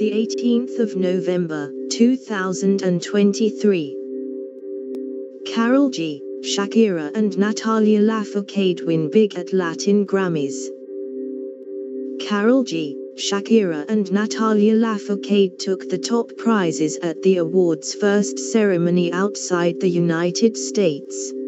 the 18th of November, 2023. Karol G, Shakira and Natalia Lafourcade win big at Latin Grammys. Karol G, Shakira and Natalia Lafourcade took the top prizes at the awards' first ceremony outside the United States.